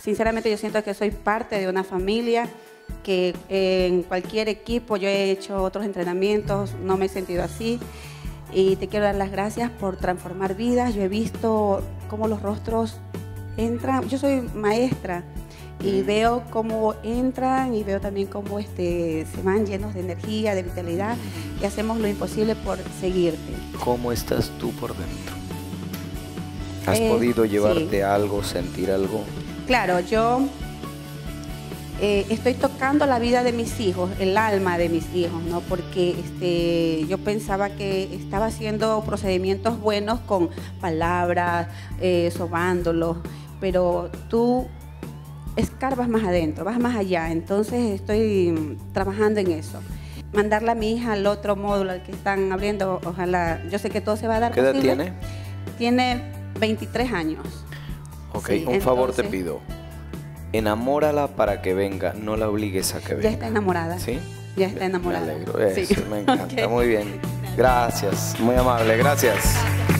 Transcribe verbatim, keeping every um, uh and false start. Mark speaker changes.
Speaker 1: sinceramente yo siento que soy parte de una familia, que eh, en cualquier equipo yo he hecho otros entrenamientos, no me he sentido así. Y te quiero dar las gracias por transformar vidas. Yo he visto cómo los rostros entran. Yo soy maestra y veo cómo entran y veo también cómo este, se van llenos de energía, de vitalidad, y hacemos lo imposible por seguirte.
Speaker 2: ¿Cómo estás tú por dentro? ¿Has
Speaker 1: Eh,
Speaker 2: podido llevarte
Speaker 1: sí.
Speaker 2: algo, sentir algo?
Speaker 1: Claro, yo eh, estoy tocando la vida de mis hijos, el alma de mis hijos, ¿no? Porque este, yo pensaba que estaba haciendo procedimientos buenos con palabras, eh, sobándolos, pero tú escarbas más adentro, vas más allá. Entonces estoy trabajando en eso. Mandarla a mi hija al otro módulo al que están abriendo, ojalá, yo sé que todo se va a dar
Speaker 2: ¿Qué edad
Speaker 1: posible.
Speaker 2: tiene?
Speaker 1: Tiene veintitrés años.
Speaker 2: Ok,
Speaker 1: Sí,
Speaker 2: un favor te
Speaker 1: entonces,
Speaker 2: pido. Enamórala para que venga, no la obligues a que venga.
Speaker 1: Ya está enamorada.
Speaker 2: ¿Sí?
Speaker 1: Ya está enamorada.
Speaker 2: Me alegro, eso,
Speaker 1: Sí.
Speaker 2: me encanta,
Speaker 1: Okay.
Speaker 2: muy bien. Gracias, muy amable, gracias.